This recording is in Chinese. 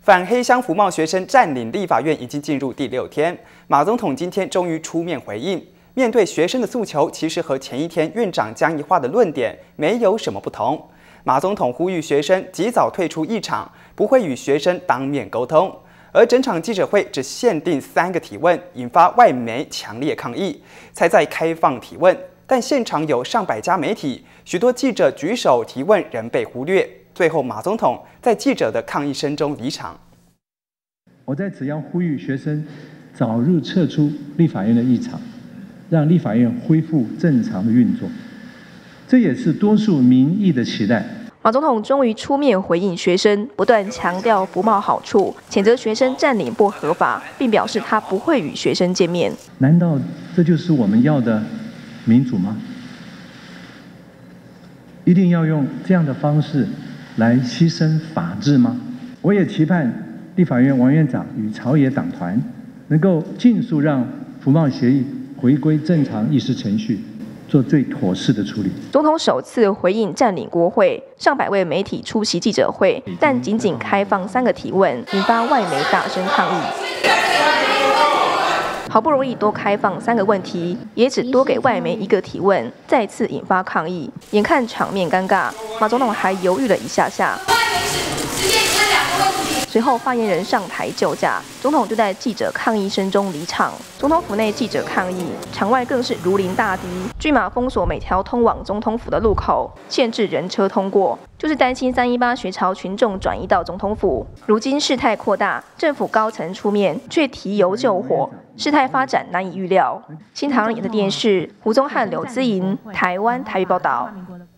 反黑箱服贸学生占领立法院已经进入第6天，马总统今天终于出面回应。面对学生的诉求，其实和前一天院长江宜桦的论点没有什么不同。马总统呼吁学生及早退出议场，不会与学生当面沟通。而整场记者会只限定3个提问，引发外媒强烈抗议，才在开放提问。但现场有上百家媒体，许多记者举手提问仍被忽略。最后，马总统在记者的抗议声中离场。 我在此要呼吁学生早日撤出立法院的议场，让立法院恢复正常的运作，这也是多数民意的期待。 马总统终于出面回应学生不断强调服贸好处，谴责学生占领不合法，并表示他不会与学生见面。 难道这就是我们要的民主吗？一定要用这样的方式来牺牲法治吗？我也期盼立法院王院长与朝野党团能够尽速让服贸协议回归正常议事程序，做最妥适的处理。 总统首次回应占领国会，上百位媒体出席记者会，但仅仅开放3个提问，引发外媒大声抗议。好不容易多开放3个问题，也只多给外媒1个提问，再次引发抗议。眼看场面尴尬，马总统还犹豫了一下下。随后，发言人上台就驾，总统就在记者抗议声中离场。总统府内记者抗议，场外更是如临大敌，拒马封锁每条通往总统府的路口，限制人车通过，就是担心318学潮群众转移到总统府。如今事态扩大，政府高层出面，却提油救火，事态发展难以预料。新唐人亚太电视胡宗翰、刘姿莹，台湾台语报道。